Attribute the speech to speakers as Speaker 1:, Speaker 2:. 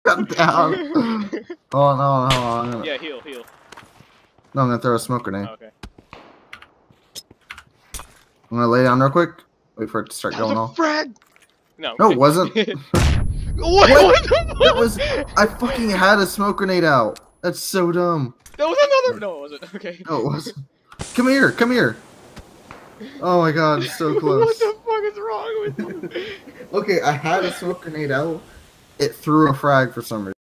Speaker 1: Got down. Hold on.
Speaker 2: Yeah, heal.
Speaker 1: No, I'm gonna throw a smoke grenade.
Speaker 2: Oh, okay.
Speaker 1: I'm gonna lay down real quick. Wait for it to start
Speaker 2: That was
Speaker 1: going
Speaker 2: a
Speaker 1: off.
Speaker 2: frag! No.
Speaker 1: No, it wasn't.
Speaker 2: What?
Speaker 1: That was. I fucking had a smoke grenade out. That's so dumb.
Speaker 2: That was another. No, it wasn't. Okay.
Speaker 1: No, it wasn't. Come here. Oh my god, it's so close.
Speaker 2: What the fuck is wrong with you?
Speaker 1: Okay, I had a smoke grenade out. It threw a frag for some reason.